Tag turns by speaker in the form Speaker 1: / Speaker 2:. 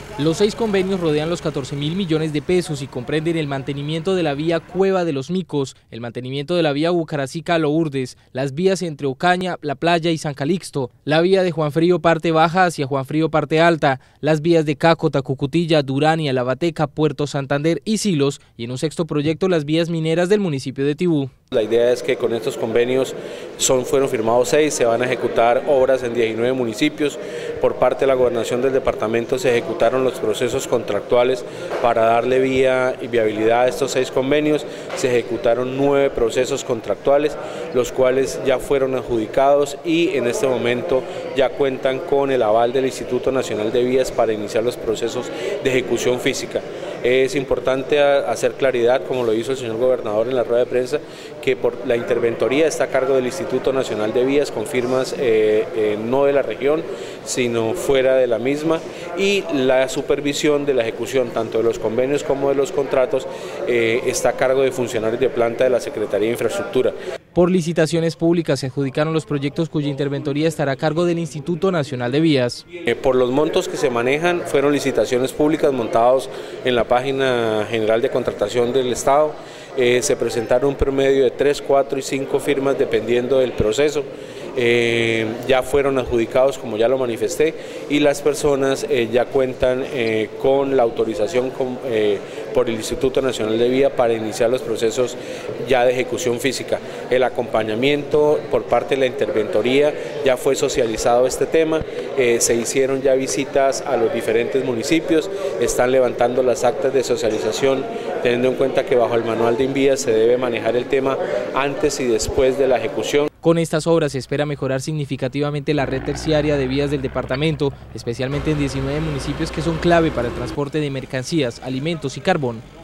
Speaker 1: Los 6 convenios rodean los 14.000 millones de pesos y comprenden el mantenimiento de la vía Cueva de los Micos, el mantenimiento de la vía Bucaracica a Lourdes, las vías entre Ocaña, La Playa y San Calixto, la vía de Juanfrío parte baja hacia Juanfrío parte alta, las vías de Cácota, Cucutilla, Durania, La Bateca, Puerto Santander y Silos, y en un sexto proyecto las vías mineras del municipio de Tibú.
Speaker 2: La idea es que con estos convenios fueron firmados 6, se van a ejecutar obras en 19 municipios. Por parte de la gobernación del departamento se ejecutaron los procesos contractuales para darle vía y viabilidad a estos 6 convenios. Se ejecutaron 9 procesos contractuales, los cuales ya fueron adjudicados y en este momento ya cuentan con el aval del Instituto Nacional de Vías para iniciar los procesos de ejecución física. Es importante hacer claridad, como lo hizo el señor gobernador en la rueda de prensa, que por la interventoría está a cargo del Instituto Nacional de Vías con firmas no de la región, sino fuera de la misma, y la supervisión de la ejecución tanto de los convenios como de los contratos está a cargo de funcionarios de planta de la Secretaría de Infraestructura.
Speaker 1: Por licitaciones públicas se adjudicaron los proyectos cuya interventoría estará a cargo del Instituto Nacional de Vías.
Speaker 2: Por los montos que se manejan fueron licitaciones públicas montados en la página general de contratación del Estado. Se presentaron un promedio de 3, 4 y 5 firmas dependiendo del proceso. Ya fueron adjudicados, como ya lo manifesté, y las personas ya cuentan con la autorización por el Instituto Nacional de Vía para iniciar los procesos ya de ejecución física. El acompañamiento por parte de la interventoría ya fue socializado este tema, se hicieron ya visitas a los diferentes municipios, están levantando las actas de socialización, teniendo en cuenta que bajo el manual de Invías se debe manejar el tema antes y después de la ejecución.
Speaker 1: Con estas obras se espera mejorar significativamente la red terciaria de vías del departamento, especialmente en 19 municipios que son clave para el transporte de mercancías, alimentos y carbón.